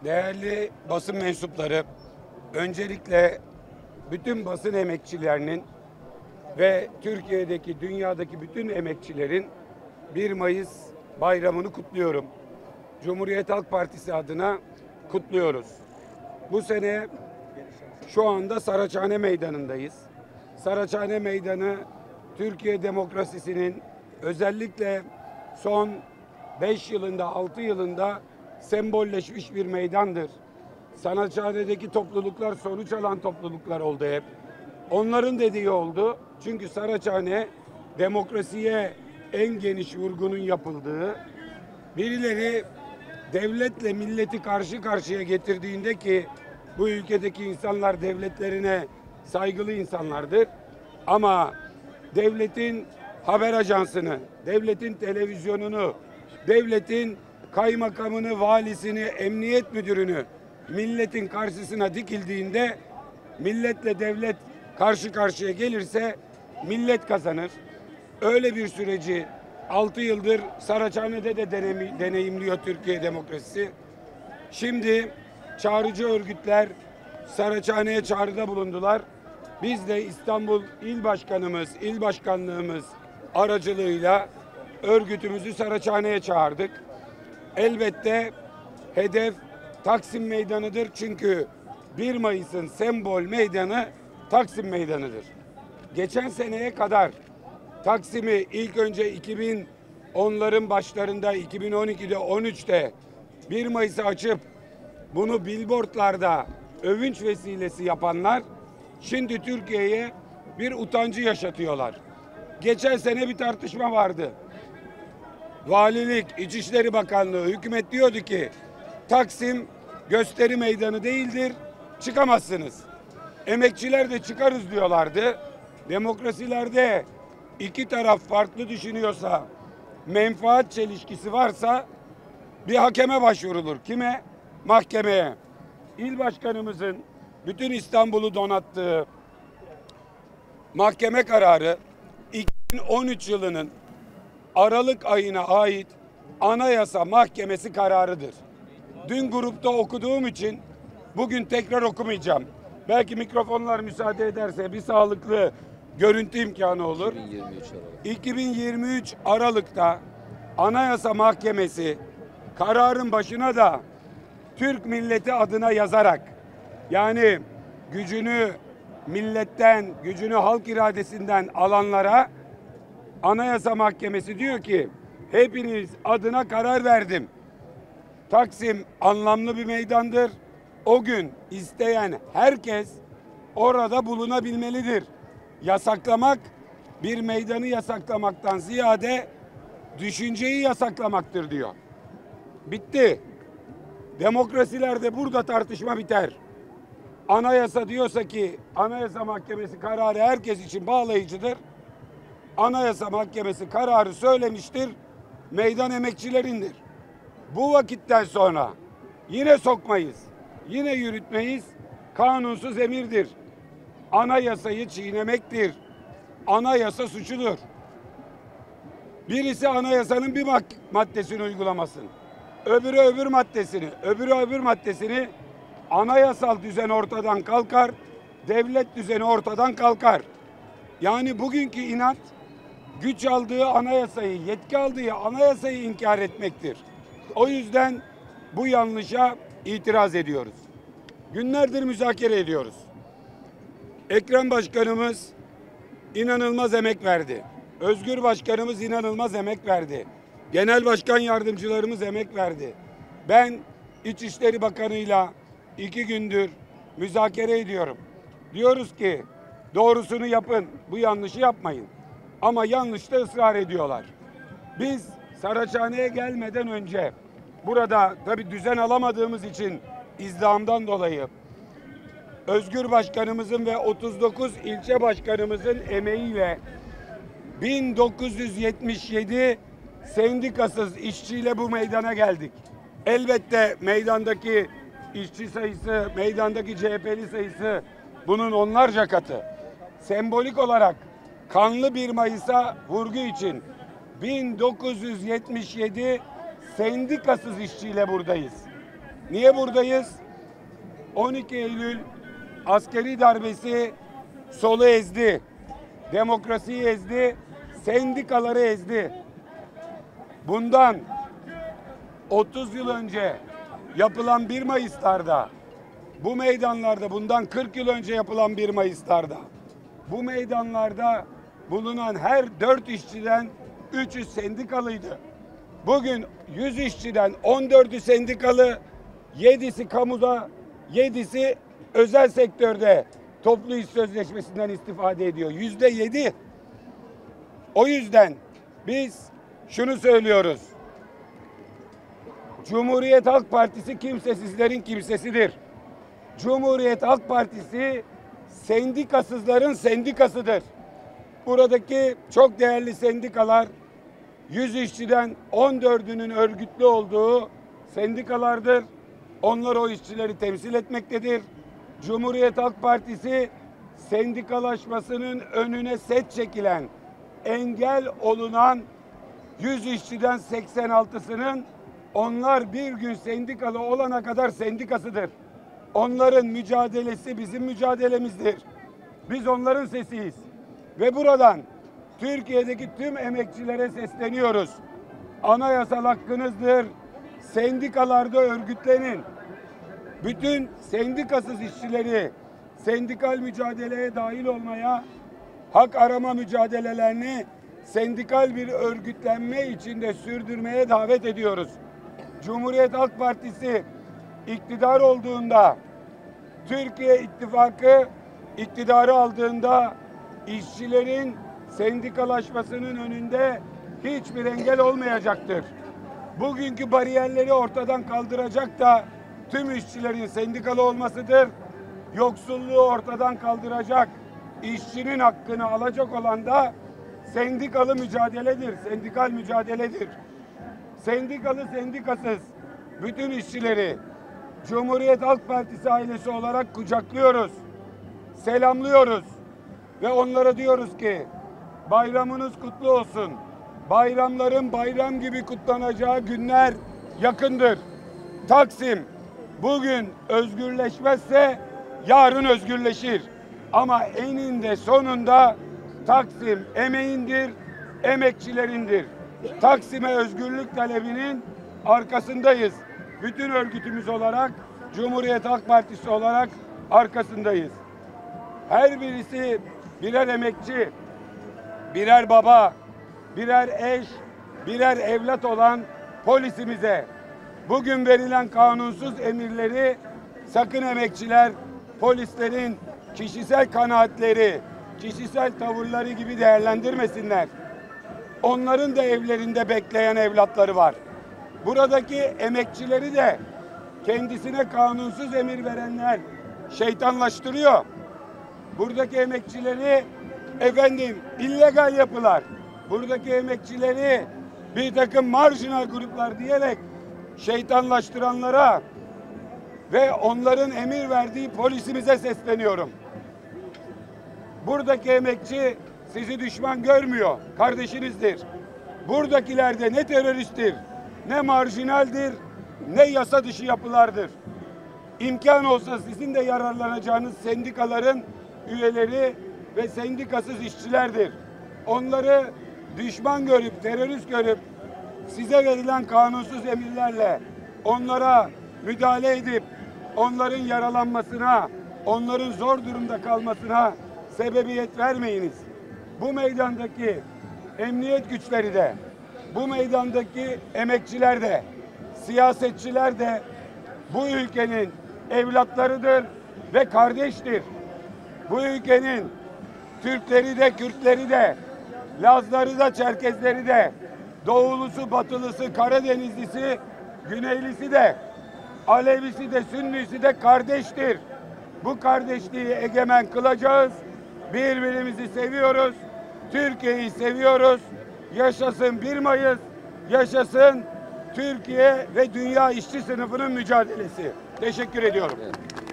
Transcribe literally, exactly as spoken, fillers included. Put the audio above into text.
Değerli basın mensupları, öncelikle bütün basın emekçilerinin ve Türkiye'deki, dünyadaki bütün emekçilerin bir Mayıs bayramını kutluyorum. Cumhuriyet Halk Partisi adına kutluyoruz. Bu sene şu anda Saraçhane Meydanı'ndayız. Saraçhane Meydanı, Türkiye demokrasisinin özellikle son beş yılında, altı yılında sembolleşmiş bir meydandır. Saraçhane'deki topluluklar sonuç alan topluluklar oldu hep. Onların dediği oldu. Çünkü Saraçhane demokrasiye en geniş vurgunun yapıldığı, birileri devletle milleti karşı karşıya getirdiğinde ki bu ülkedeki insanlar devletlerine saygılı insanlardır. Ama devletin haber ajansını, devletin televizyonunu, devletin kaymakamını, valisini, emniyet müdürünü milletin karşısına dikildiğinde milletle devlet karşı karşıya gelirse millet kazanır. Öyle bir süreci altı yıldır Saraçhane'de de deneyimliyor Türkiye demokrasisi. Şimdi çağrıcı örgütler Saraçhane'ye çağrıda bulundular. Biz de İstanbul İl Başkanımız, İl Başkanlığımız aracılığıyla örgütümüzü Saraçhane'ye çağırdık. Elbette hedef Taksim Meydanı'dır. Çünkü bir Mayıs'ın sembol meydanı Taksim Meydanı'dır. Geçen seneye kadar Taksim'i ilk önce iki bin onların başlarında, iki bin on ikide, on üçte bir Mayıs'ı açıp bunu billboardlarda övünç vesilesi yapanlar şimdi Türkiye'ye bir utancı yaşatıyorlar. Geçen sene bir tartışma vardı. Valilik, İçişleri Bakanlığı, hükümet diyordu ki Taksim gösteri meydanı değildir, çıkamazsınız. Emekçiler de çıkarız diyorlardı. Demokrasilerde iki taraf farklı düşünüyorsa, menfaat çelişkisi varsa bir hakeme başvurulur. Kime? Mahkemeye. İl başkanımızın bütün İstanbul'u donattığı mahkeme kararı iki bin on üç yılının Aralık ayına ait Anayasa Mahkemesi kararıdır. Dün grupta okuduğum için bugün tekrar okumayacağım. Belki mikrofonlar müsaade ederse bir sağlıklı görüntü imkanı olur. iki bin yirmi üç Aralık. iki bin yirmi üç Aralık'ta Anayasa Mahkemesi kararın başına da Türk milleti adına yazarak, yani gücünü milletten, gücünü halk iradesinden alanlara Anayasa Mahkemesi diyor ki hepiniz adına karar verdim. Taksim anlamlı bir meydandır. O gün isteyen herkes orada bulunabilmelidir. Yasaklamak bir meydanı yasaklamaktan ziyade düşünceyi yasaklamaktır diyor. Bitti. Demokrasilerde burada tartışma biter. Anayasa diyorsa ki Anayasa Mahkemesi kararı herkes için bağlayıcıdır. Anayasa Mahkemesi kararı söylemiştir. Meydan emekçilerindir. Bu vakitten sonra yine sokmayız. Yine yürütmeyiz. Kanunsuz emirdir. Anayasayı çiğnemektir. Anayasa suçudur. Birisi anayasanın bir maddesini uygulamasın. Öbürü öbür maddesini, öbürü öbür maddesini, anayasal düzen ortadan kalkar, devlet düzeni ortadan kalkar. Yani bugünkü inat güç aldığı anayasayı, yetki aldığı anayasayı inkar etmektir. O yüzden bu yanlışa itiraz ediyoruz. Günlerdir müzakere ediyoruz. Ekrem Başkanımız inanılmaz emek verdi. Özgür Başkanımız inanılmaz emek verdi. Genel Başkan Yardımcılarımız emek verdi. Ben İçişleri Bakanı'yla iki gündür müzakere ediyorum. Diyoruz ki doğrusunu yapın, bu yanlışı yapmayın. Ama yanlışta ısrar ediyorlar. Biz Saraçhane'ye gelmeden önce burada tabii düzen alamadığımız için izdihamdan dolayı Özgür Başkanımızın ve otuz dokuz ilçe başkanımızın emeğiyle bin dokuz yüz yetmiş yedi sendikasız işçiyle bu meydana geldik. Elbette meydandaki işçi sayısı, meydandaki C H P'li sayısı bunun onlarca katı. Sembolik olarak kanlı bir Mayıs'a vurgu için bin dokuz yüz yetmiş yedi sendikasız işçiyle buradayız. Niye buradayız? on iki Eylül askeri darbesi solu ezdi. Demokrasiyi ezdi. Sendikaları ezdi. Bundan otuz yıl önce yapılan bir Mayıs'larda, bu meydanlarda, bundan kırk yıl önce yapılan bir Mayıs'larda, bu meydanlarda bulunan her dört işçiden üçü sendikalıydı. Bugün yüz işçiden on dördü sendikalı, yedisi kamuda, yedisi özel sektörde toplu iş sözleşmesinden istifade ediyor. Yüzde yedi. O yüzden biz şunu söylüyoruz. Cumhuriyet Halk Partisi kimsesizlerin kimsesidir. Cumhuriyet Halk Partisi sendikasızların sendikasıdır. Buradaki çok değerli sendikalar yüz işçiden on dördünün örgütlü olduğu sendikalardır. Onlar o işçileri temsil etmektedir. Cumhuriyet Halk Partisi sendikalaşmasının önüne set çekilen, engel olunan yüz işçiden seksen altısının onlar bir gün sendikalı olana kadar sendikasıdır. Onların mücadelesi bizim mücadelemizdir. Biz onların sesiyiz. Ve buradan Türkiye'deki tüm emekçilere sesleniyoruz. Anayasal hakkınızdır. Sendikalarda örgütlenin. Bütün sendikasız işçileri sendikal mücadeleye dahil olmaya, hak arama mücadelelerini sendikal bir örgütlenme içinde sürdürmeye davet ediyoruz. Cumhuriyet Halk Partisi iktidar olduğunda, Türkiye İttifakı iktidarı aldığında işçilerin sendikalaşmasının önünde hiçbir engel olmayacaktır. Bugünkü bariyerleri ortadan kaldıracak da tüm işçilerin sendikalı olmasıdır. Yoksulluğu ortadan kaldıracak, işçinin hakkını alacak olan da sendikalı mücadeledir, sendikal mücadeledir. Sendikalı sendikasız bütün işçileri Cumhuriyet Halk Partisi ailesi olarak kucaklıyoruz, selamlıyoruz ve onlara diyoruz ki bayramınız kutlu olsun. Bayramların bayram gibi kutlanacağı günler yakındır. Taksim bugün özgürleşmezse yarın özgürleşir. Ama eninde sonunda Taksim emeğindir, emekçilerindir. Taksim'e özgürlük talebinin arkasındayız. Bütün örgütümüz olarak, Cumhuriyet Halk Partisi olarak arkasındayız. Her birisi birer emekçi, birer baba, birer eş, birer evlat olan polisimize bugün verilen kanunsuz emirleri sakın emekçiler, polislerin kişisel kanaatleri, kişisel tavırları gibi değerlendirmesinler. Onların da evlerinde bekleyen evlatları var. Buradaki emekçileri de kendisine kanunsuz emir verenler şeytanlaştırıyor. Buradaki emekçileri efendim illegal yapılar. Buradaki emekçileri bir takım marjinal gruplar diyerek şeytanlaştıranlara ve onların emir verdiği polisimize sesleniyorum. Buradaki emekçi sizi düşman görmüyor, kardeşinizdir. Buradakiler de ne teröristtir, ne marjinaldir, ne yasa dışı yapılardır. İmkan olsa sizin de yararlanacağınız sendikaların üyeleri ve sendikasız işçilerdir. Onları düşman görüp, terörist görüp size verilen kanunsuz emirlerle onlara müdahale edip onların yaralanmasına, onların zor durumda kalmasına sebebiyet vermeyiniz. Bu meydandaki emniyet güçleri de, bu meydandaki emekçiler de, siyasetçiler de bu ülkenin evlatlarıdır ve kardeştir. Bu ülkenin Türkleri de, Kürtleri de, Lazları da, Çerkezleri de, Doğulusu, Batılısı, Karadenizlisi, Güneylisi de, Alevisi de, Sünnisi de kardeştir. Bu kardeşliği egemen kılacağız. Birbirimizi seviyoruz. Türkiye'yi seviyoruz. Yaşasın bir Mayıs. Yaşasın Türkiye ve dünya işçi sınıfının mücadelesi. Teşekkür ediyorum. Evet.